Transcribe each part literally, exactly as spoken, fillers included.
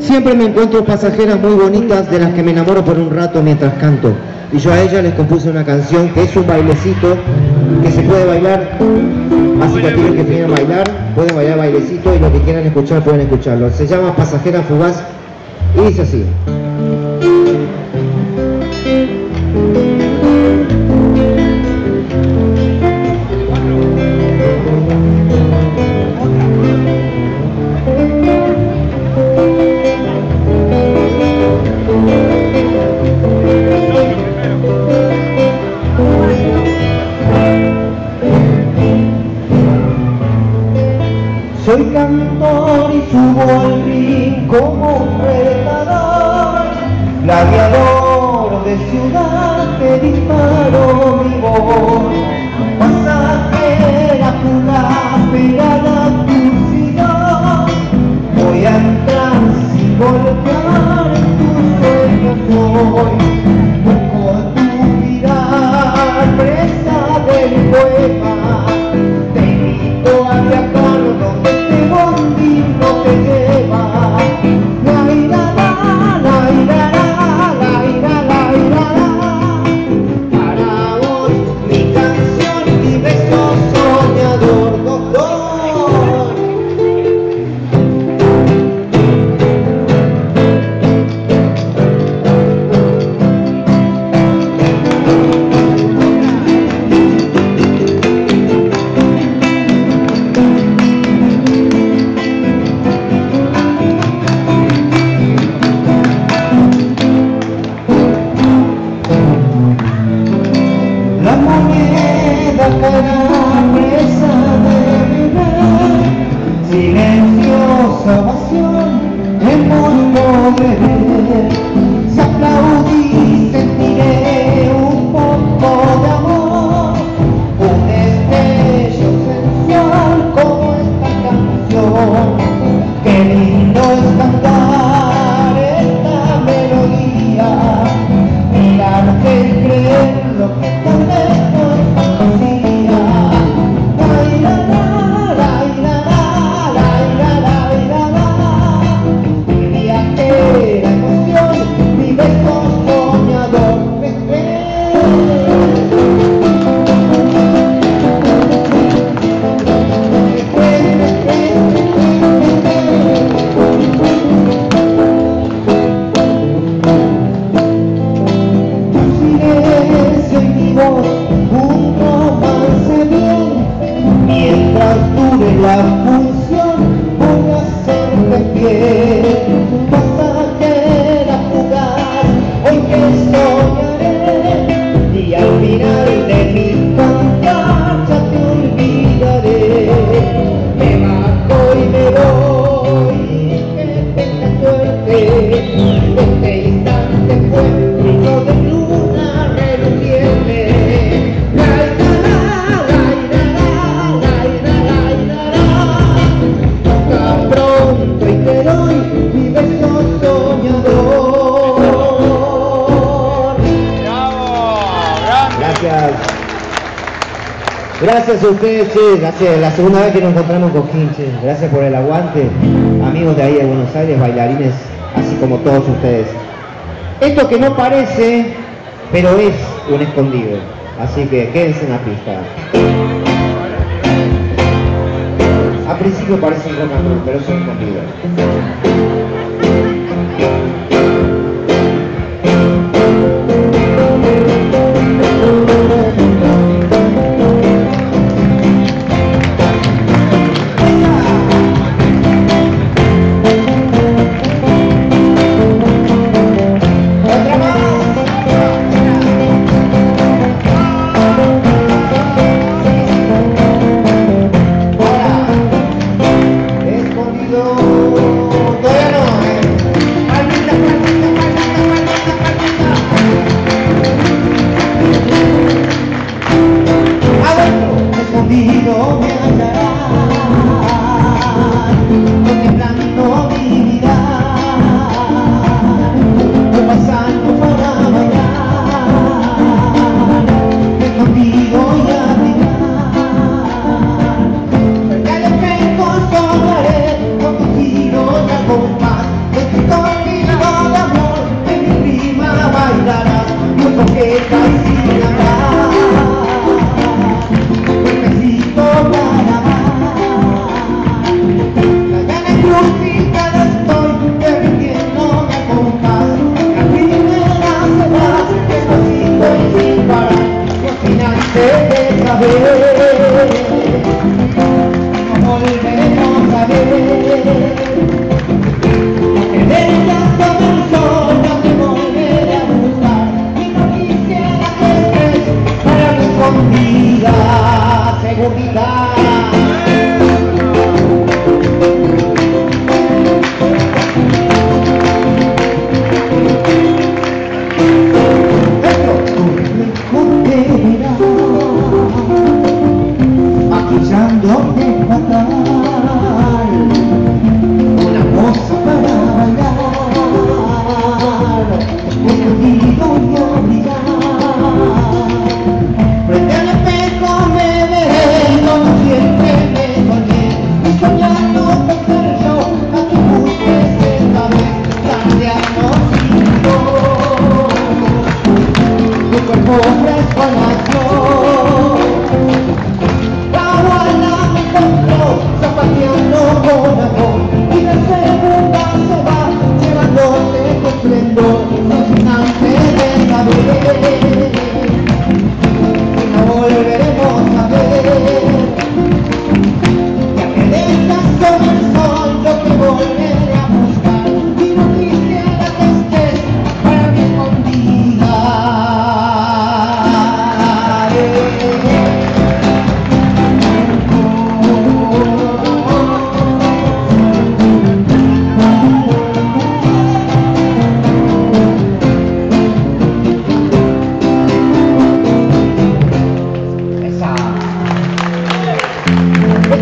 Siempre me encuentro pasajeras muy bonitas de las que me enamoro por un rato mientras canto. Y yo a ellas les compuse una canción que es un bailecito que se puede bailar. Así que aquellos que quieran bailar, pueden bailar bailecito y los que quieran escuchar pueden escucharlo. Se llama Pasajera Fugaz y dice así. Soy cantor y subo al ring como un retador, gladiador de ciudad que disparo mi voz. Pasajera fugaz, pegada a tu sillón, voy a entrar sin golpear en tus sueños hoy. Busco tu mirar presa del poema, te invito a viajar donde no te lleva. La ira, la, la ira, la, la ira, la ira, la. Para vos mi canción, mi beso soñador, doctor. Silenciosa ovación, el mundo me ve. Si aplaudí, sentiré un poco de amor, un destello sensual como esta canción. Qué lindo es cantar esta melodía, mirarte y creer lo que tal vez no es fantasía. La función voy a hacerte fiel, pasajera fugaz, hoy que soñaré, y al final de mi cantar ya te olvidaré. Me marco y me voy, que tenga suerte, este instante fue brillo de luna reluciente. Gracias a ustedes, che, gracias, la segunda vez que nos encontramos con Hinche, gracias por el aguante, amigos de ahí de Buenos Aires, bailarines, así como todos ustedes. Esto que no parece, pero es un escondido, así que quédense en la pista. A principio parece un rock and roll, pero es un escondido. Todavía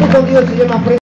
sonido se llama